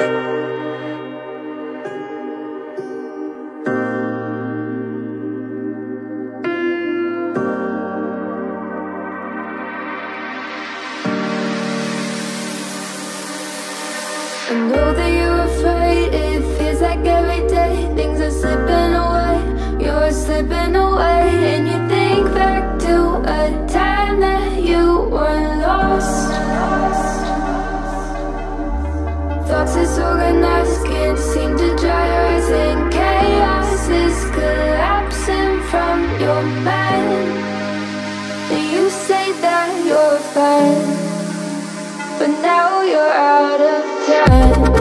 I know that you're afraid. It feels like every day things are slipping away. You're slipping away, and you think back to a time that you were lost. Thoughts disorganized, can't seem to dry your eyes, and chaos is collapsing from your mind. And you say that you're fine, but now you're out of time.